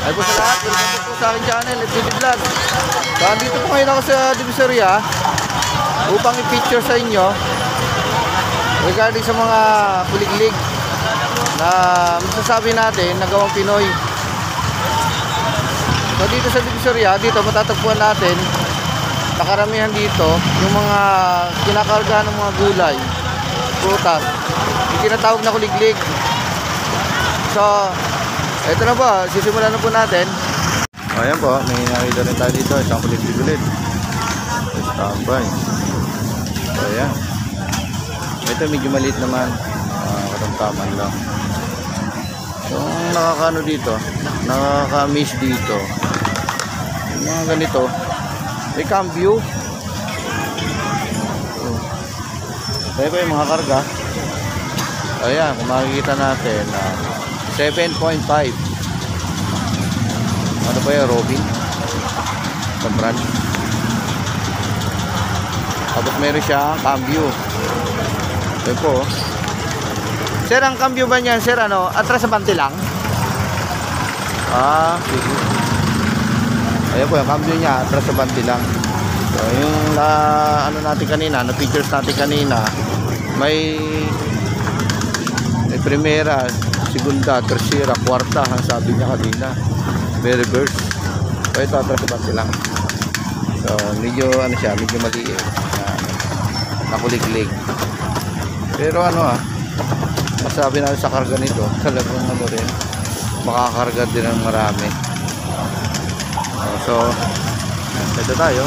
Ay po sa lahat, welcome po sa aking channel, FTV Vlog. So, andito po ngayon ako sa Divisoria upang i-picture sa inyo regarding sa mga kuliglig na masasabi natin na gawang Pinoy. So, dito sa Divisoria, dito matatagpuan natin nakaramihan dito yung mga kinakarga ng mga gulay, prutas, yung tinatawag na kuliglig. So, ito na po, sisimulan na po natin. Ayan po, may nakita rin tayo dito, isang kuliglig ulit. Tambay. So, ayan. Ito medyo maliit naman, katamtaman lang. So, nakakano dito, nakaka-miss dito. Yung mga ganito, may cambio. Kaya ko yung mga karga. Ayan, kung makikita natin, 7.5. Ano pa yan, Robin? Sa brand. Tapos meron siya cambio. Ayan po. Sir, ang cambio ba niyan, sir, ano? Atras sa bante lang? Sige. Ayan po, yung cambio niya, atras sa bante lang. So, yung ano natin kanina, na pictures natin kanina, may primera, segunda, tercera, kwarta, ang sabi niya kanina. May reverse. So, ito, atras sa bante lang. So, medyo, ano siya, medyo maliit. Nakuliglig. Pero ano masabi natin sa karga nito, talagang ano rin, makakarga din ng marami. So, ito tayo.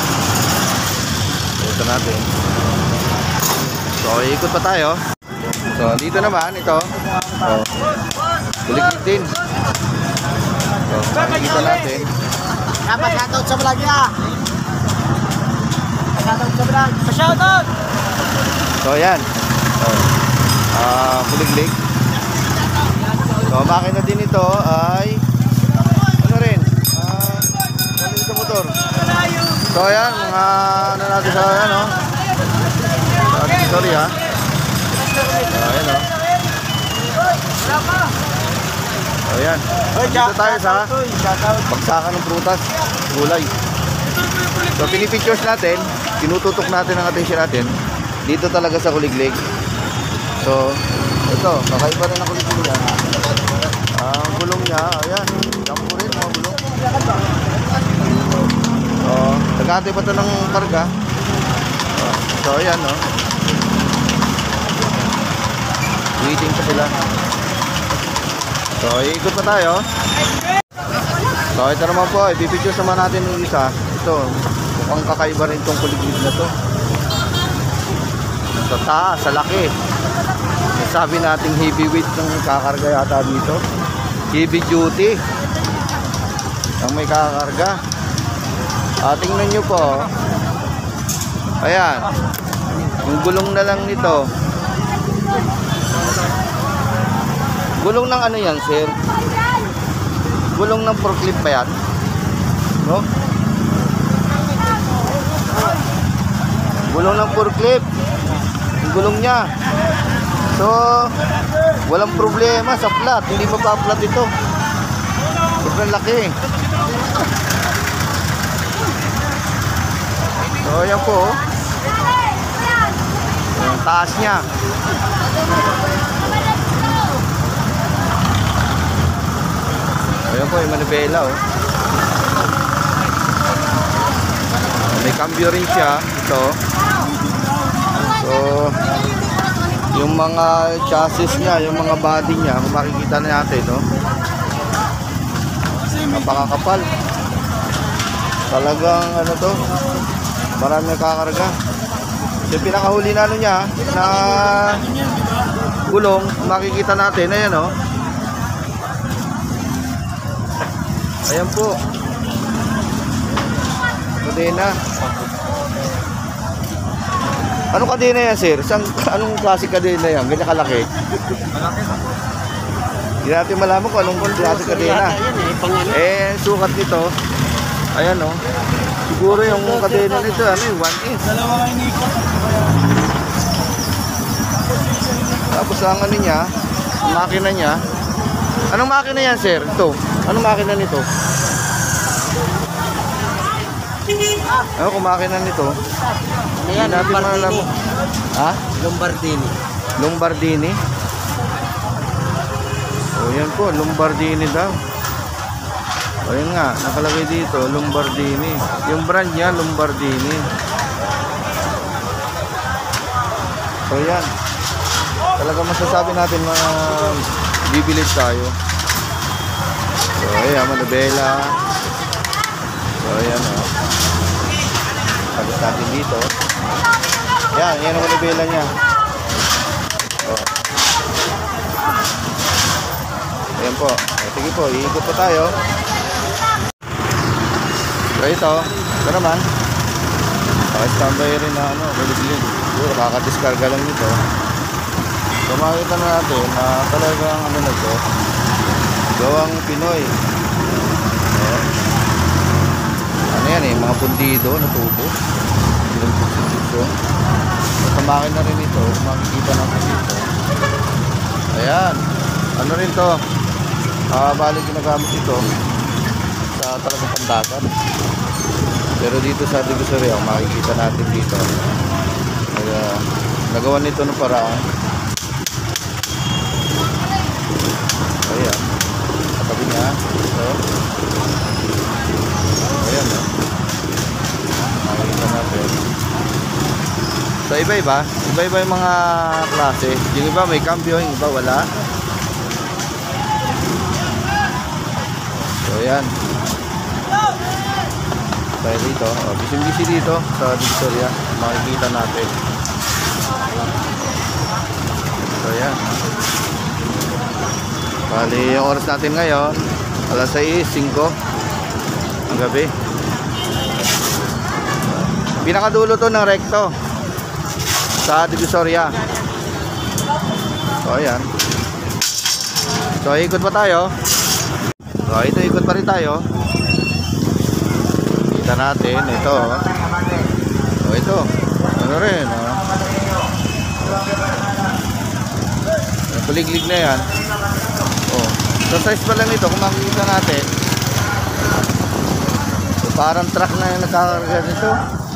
Ito natin. So, ikot pa tayo. So, dito naman, ito. Kuliglig din. So, makikita natin. Dapat shoutout sa vlog niya. Shoutout sa vlog. Shoutout! So, ayan. Kuliglig. So, makina din ito ay ano rin, galing sa motor. So, ayan, mga ano natin sa ano, sorry ha. So, ayan o. So, ayan. Dito tayo sa bagsakan ng prutas, gulay. So, pinipictures natin, tinututok natin ang atensyon natin dito talaga sa kuliglig. So, ito, kakaiba rin ang kuliglig niya. Ang gulong niya, ayan, dampo rin mga gulong. So, nagkantay pa ito ng karga. So, ayan, no. Waiting pa sila. So, iikot pa tayo. So, ito naman po, ipipicture naman natin yung isa. Ito, mukhang kakaiba rin itong kuliglig na to. Sa taas, sa laki. Sabi nating heavyweight ng kakarga yata dito. Heavy duty ang may kakarga. Tingnan nyo po. Ayan. Yung gulong na lang nito. Gulong ng ano yan, sir? Gulong ng forklift pa yan? No? Gulong ng forklift. Gulong niya. So, walang problema sa flat. Hindi mapaplat ito. Sobrang laki. So, ayan po. Yung taas niya. Ayan po, yung manibela oh. May cambio rin siya. Ito. So, yung mga chassis niya, yung mga body niya, kung makikita na natin, no? Napakakapal. Talagang, ano to, marami kakarga. Yung pinakahuli na ano niya, na gulong, makikita natin, ayan, no? Ayan po. Kadena. Anong kadena yan, sir? Anong klase kadena yan? Ganyan kalaki? Malaki ba? Hindi natin malaman kung anong klase kadena. Sukat nito. Ayan o. Siguro yung kadena nito, ano yung 1 inch. Dalawa inikot. Tapos ang ano niya, makina niya. Anong makina yan, sir? Ito. Ano makina nito? Ano kung makina nito? Hindi Ayan, natin malalam. Lombardini. Ha? Lombardini. Lombardini? O yan po, Lombardini daw. O yun nga, nakalagay dito, Lombardini. Yung brand niya, Lombardini. So yan. Talaga masasabi natin mga bibili tayo. So ayan, manubela. So ayan o. Tapos natin dito. Yan, yan ang manubela niya. O. Ayan po. Sige po, iikot po tayo. So ito naman. Standby rin na kuliglig. Siguro kakadiskarga lang nito. So makikita na natin na talagang na to, gawang Pinoy. Ano yan mga pundido na tubo. Yung puso. Sa makina rin ito, makikita natin dito. Ayan. Ano rin to? Bali ginagamit ito sa talagang pandagat. Pero dito sa Divisoria, makikita natin dito. Nagawa nito ng paraan. Ayan. Katabi niya. So, ayan o. Makikita natin. So iba-iba. Iba-iba yung mga klase. Yung iba may cambio, yung iba wala. So ayan. Tayo dito. Busy dito sa Divisoria. Makikita natin. So ayan. Bali yung oras natin ngayon alas 6:05 ang gabi. Pinakadulo to ng rekto sa Divisoria. So ayan. So ikot pa tayo. So ito ikot pa rin tayo. Kita natin ito. So ito. Ano rin kuliglig na yan. So size pa lang ito kung makikita natin. So parang truck na yung nagkakarga nito.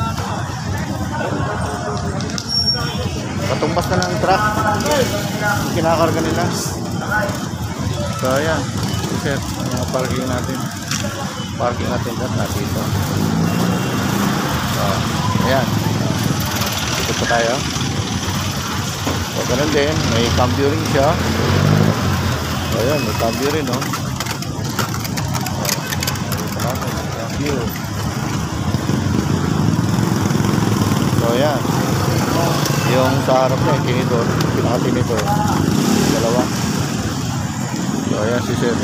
Katumbas na ng truck yung kinakarga nila. So ayan. Set ang parking natin. Parking natin dito. So ayan. Dito pa tayo. So ganun din. May cambio rin siya. Ayan, may cambio rin, no? Cambio. So, ayan. Yung sa harap niya, tinidor. Pinaka-tinidor. Dalawa. So, ayan si Sir.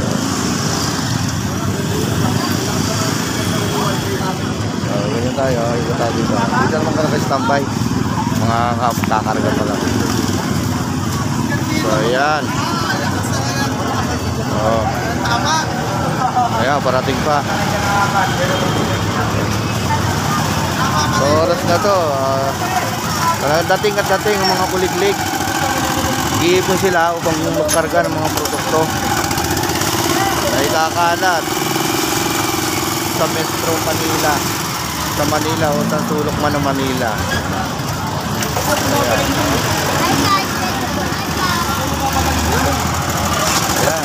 So, ganyan tayo. Iba tayo dito. Dito naman ka naka-standby. Mga kakarga pa lang. So, ayan. Oh. Ayan, parating pa. So, oras na to. Dating at dating ang mga kuliglig. Iipon sila upang magkarga ng mga produkto na ikakalat sa Metro Manila. Sa Manila o sa sulok man ng Manila. Ayan. Ayan.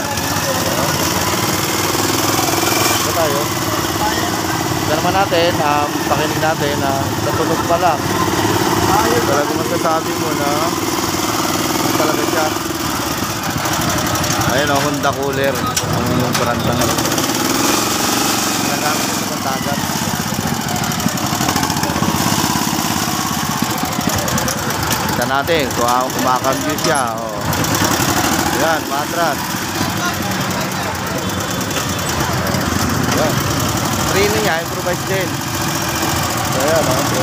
Ito tayo. Ito naman natin, pakinig natin na natunog pa lang. Talaga masasabi mo na talaga siya. Ayun o, Honda Cooler ang brand na nagamit sa pantagat. Kita natin kung kumakambyo siya. Yan, matras. Yan. Training niya, improvise din. So yan,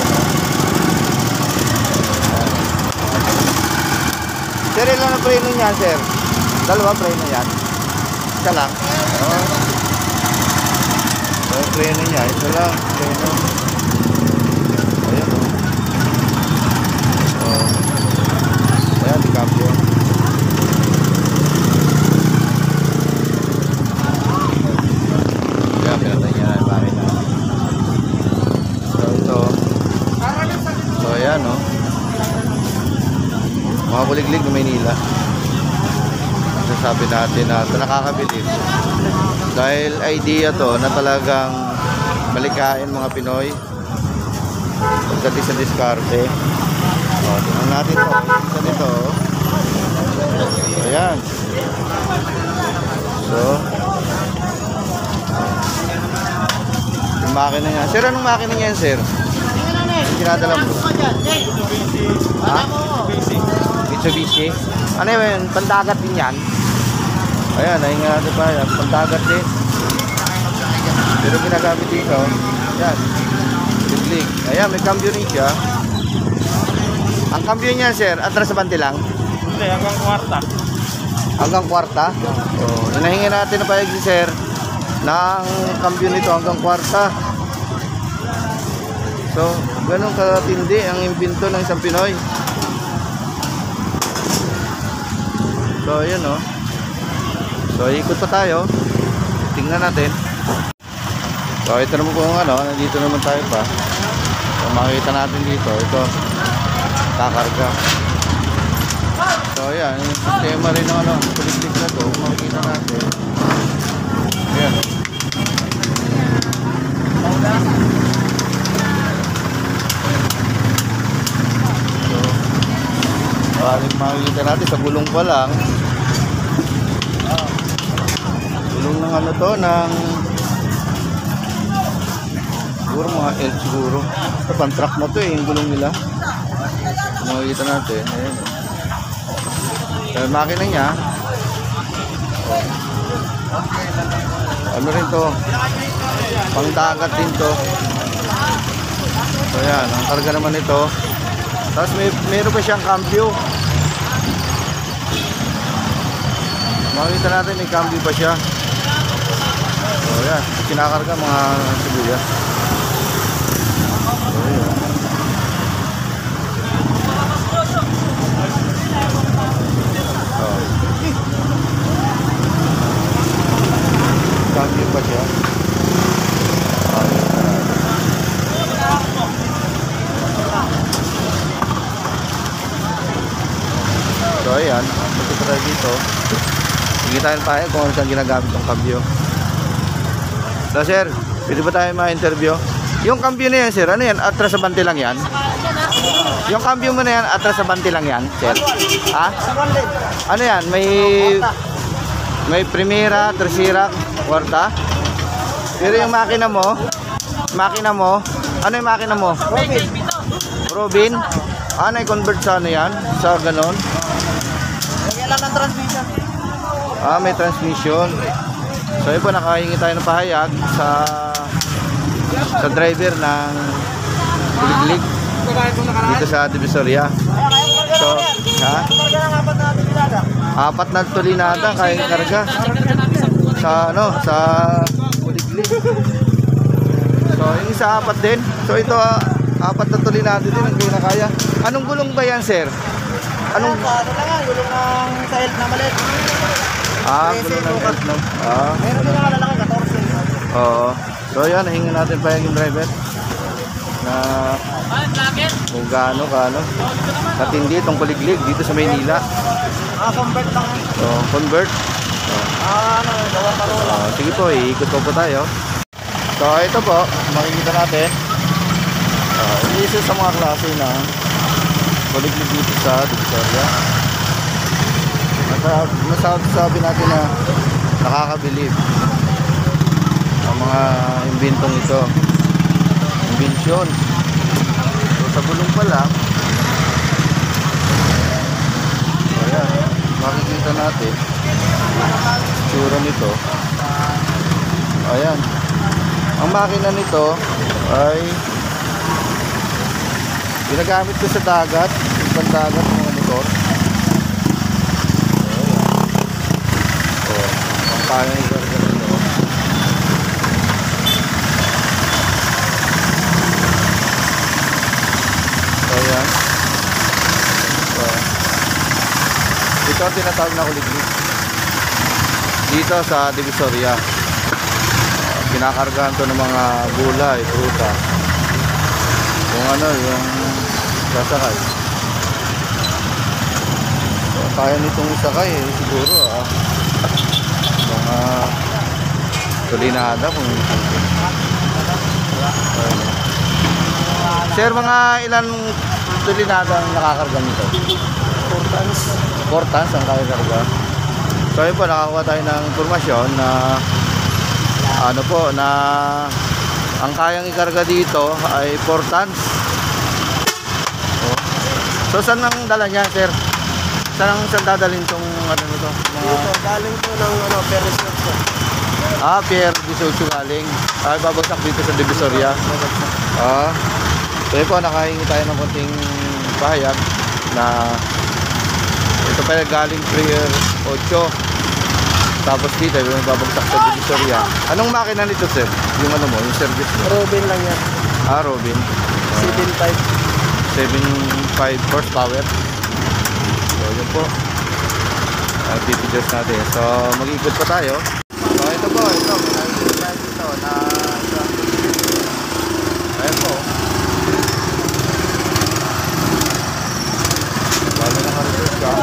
Sir, ilan ang preno niya, sir? Dalawa preno yan? Isa lang? Oo. So, yung preno niya, isa lang. Preno. Ayan, ayan, di cambio. Kuliglig na Maynila. Sasabi natin na ito nakakabilib. Dahil idea to na talagang malikain mga Pinoy. Pagdating sa diskarte. O, tingnan natin ito. Isa nito. Ayan. So, yung makina niya. Sir, anong makina niya yan, sir? Yung kinadala mo. Ha? Mitsubishi. Ano yun? Pandagat din yan. Ayan, nahinga natin pa yan. Pandagat din. Pero ginagamit dito. Ayan. Kuliglig. Ayan, may cambio rin siya. Ang cambio niya, sir, atras sa bante lang? Hindi, hanggang kwarta. Hanggang kwarta? Oh, hinahingi natin na payag si sir ng cambio nito hanggang kwarta. So, ganun katindi ang imbento ng isang Pinoy. So, ayan o. So, ikot pa tayo. Tingnan natin. So, ito naman kung ano, nandito naman tayo pa. So, makikita natin dito. Ito, kakarga. So, ayan. Yung sistema rin ng ano, kuliglig na to. Makikita natin. Ayan. Maraming makikita natin sa gulong pa lang. Gulong ng ano to, ng siguro mga elf siguro. Ito pan-truck na to eh, yung gulong nila. Makikita natin. Ayan. Yung makina niya. Ano rin to? Pangdagat din to. So yan, ang karga naman ito. Tapos meron pa siyang cambio. Makikita natin may cambio pa siya. So yan, kinakarga mga sibuyas. So yan. So, cambio pa siya. So ayan, punta tayo dito. Hingitain tayo kung ano saan ginagamit ng cambio. So sir, pwede ba tayo ma-interview? Yung cambio na yan sir, ano yan? Atras sa bante lang yan? Yung cambio mo na yan, atras sa bante lang yan sir? Ha? Ano yan? May primera, tercera, kwarta? Pero yung makina mo, ano yung makina mo? Robin? Ah, na-convert sa ano yan? Sa ganon? Lagyan lang ng transmission. Ah, may transmission. So yun po, nakahingi tayo ng pahayag sa driver ng Kuliglig dito sa Divisoria. So, ha? Apat na tulinada kaya karga sa ano, sa Kuliglig. So, yung isa apat din. So ito, apat na tulinada din ang kinakaya. Anong gulong ba yan, sir? Anong Ano lang yan, gulong ng sa health na maliit. gulong ng health na. Meron din ang malalaki, 14. Oo. So yan, hingin natin pa yung driver na kung gaano katindi itong Kuliglig dito sa Maynila. Convert lang yan. So, convert. Gawang karola. Sige po, iikot po tayo. So, ito po, makikita natin. Isa sa mga klase na Kuliglig dito sa Divisoria. Masasabi natin na nakakabilib ang mga imbentong ito. Imbensyon. So, sa gulong pa lang, ayan, makikita natin tsura nito. Ayan. Ang makina nito ay ginagamit ko sa dagat, yung pandagat ng mga motor. Ang kaya ng garga nito. So, ayan. So, ito ang tinatawag na Kuliglig dito sa Divisoria. Kinakargahan to ng mga gulay, fruta, kung ano yung sasakay. So kaya nitong isakay eh, siguro mga tulinada kung sir, mga ilan tulinada ang nakakarga nito? 4 tons. 4 tons ang kakakarga. So ayun po, nakakuha tayo ng informasyon na ano po, na ang kayang ikarga dito ay 4 tons. Oh. So saan ang dala niya, sir? Saan dadalhin tong ano nito? Dito, galing to ng Perisur po. Pierre Disocio galing. Babagsak dito sa Divisoria. So yun po, nakahingi tayo ng konting pahayag na ito pala galing Pier 8. Tapos dito, yung babagsak sa Divisoria. Anong makina nito, sir? Yung ano mo, yung service mo? Robin lang yan. Robin. 7.5. 7.5 horsepower. So yun po. Pipiders natin. So mag-ikot pa tayo. So ito po, ito. May tayo dito na ayan po. Bago na ka-reserve ka.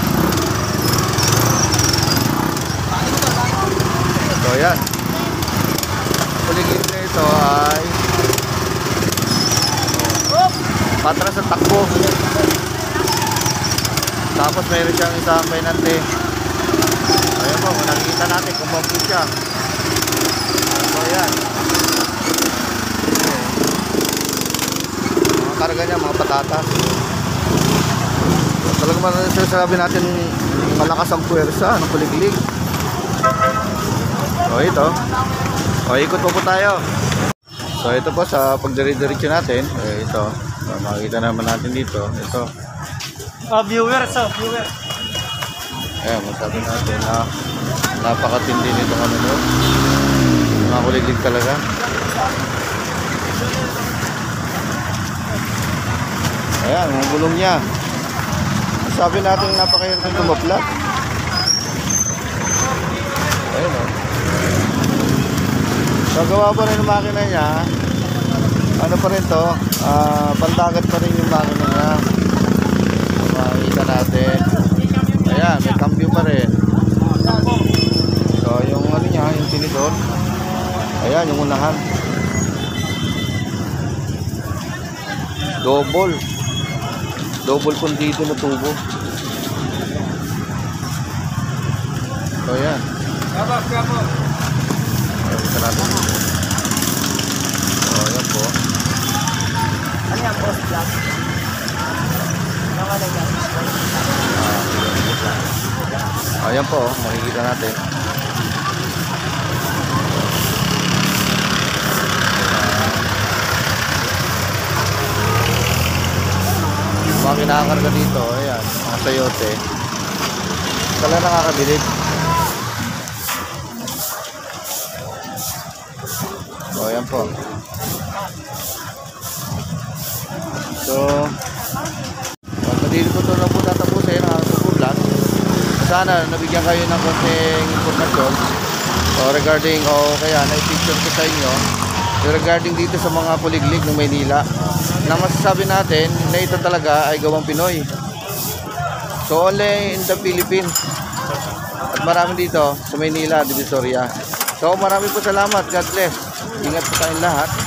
So yan. Puligid na ito ay patras sa takbo. Tapos mayroon siyang isang painante. Ayan po, nakikita natin kung bumpo siya. So yan. Mga karga niya, mga patatas. Talagang sabi natin malakas ang puwersa ng kuliglig. So ito. O ikot po tayo. So ito po sa pagdiri-diretso natin. Ito. So, makikita naman natin dito. Ito. Viewers. Ayan, masabi natin na napakatindi nito kami no. Mga kuliglig talaga. Ayan, mga gulong niya. Sabi natin napakahirap ng tumaplat. Ayan o. Nagawa pa rin yung makina niya. Ano pa rin to? Pandagat pa rin yung makina niya. Makikita natin. Ayan, may cambio pa rin. So yung ano niya, yung tinidor. Ayan, yung unahan. Double pundido na tubo. So ayan. Makikita natin. So ayan po. Ano yan, boss? Black? Ayan po, makikita natin. Mga kinakakarga dito, ayan, mga sayote. Talaga nakakabilib. So, ayan po. So, pagkadili ko ito na po tatapusin ang aking vlog. Sana nabigyan kayo ng konting informasyon regarding kaya na-picture ko sa inyo regarding dito sa mga kuliglig ng Maynila na masasabi natin na ito talaga ay gawang Pinoy. So only in the Philippines. At marami dito sa Maynila, Divisoria. So marami po salamat. God bless. Ingat po tayong lahat.